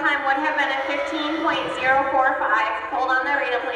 time would have been a 15.045. Hold on the arena, please.